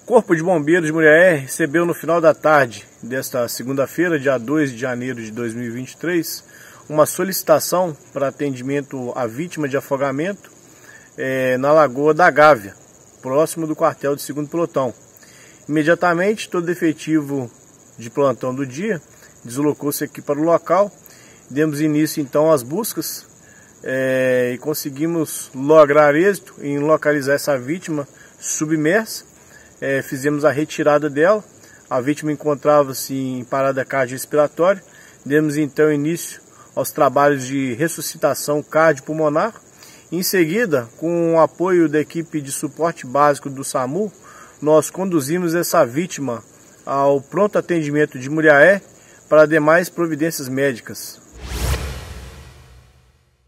Corpo de Bombeiros de Muriaé recebeu no final da tarde desta segunda-feira, dia 2 de janeiro de 2023, uma solicitação para atendimento à vítima de afogamento na Lagoa da Gávea, próximo do quartel do 2º Pelotão. Imediatamente, todo efetivo de plantão do dia deslocou-se aqui para o local. Demos início então às buscas e conseguimos lograr êxito em localizar essa vítima submersa. Fizemos a retirada dela. A vítima encontrava-se em parada cardiorrespiratória. Demos então início aos trabalhos de ressuscitação cardiopulmonar. Em seguida, com o apoio da equipe de suporte básico do SAMU, nós conduzimos essa vítima ao pronto atendimento de Muriaé para demais providências médicas.